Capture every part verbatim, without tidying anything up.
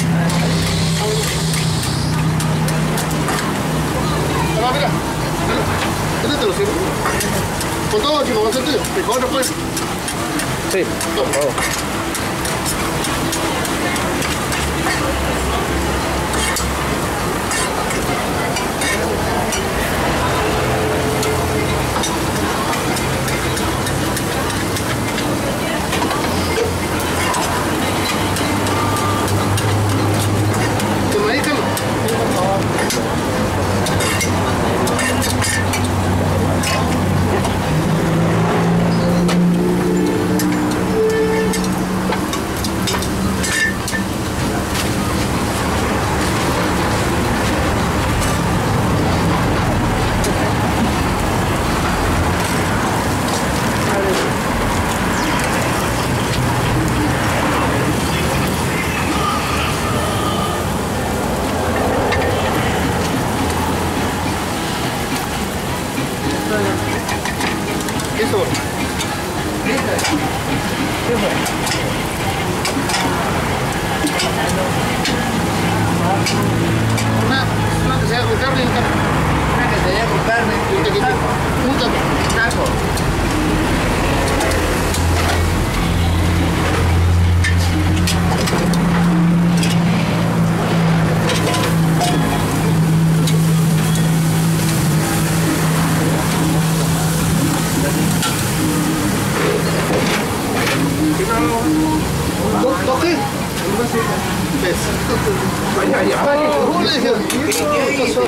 Ah, mira. Este te lo sirvo. Con todo aquí, ¿no va a ser tuyo? Mejor no puede. Sí, por favor. ¿Te medican? Listo. Una, una que sea con carne y un taco. Una que se con carne Y un taquito. Un taco. taco. ¿Do- ¿Toque? ¿Ves? Ay, ay, ay. Oh, le dije, ¿qué pasó?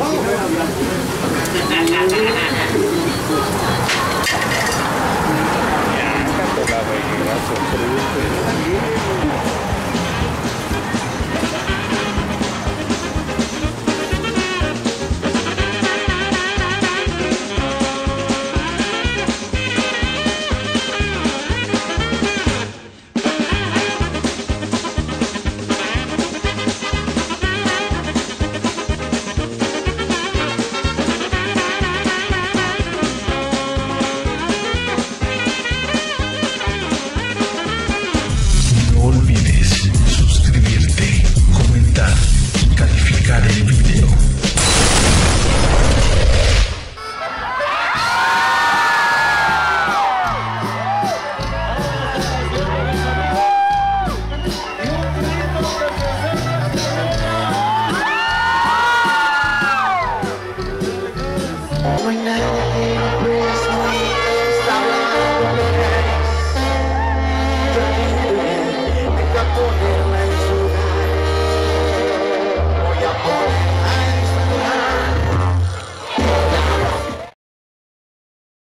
No olvides suscribirte, comentar y calificar el video. When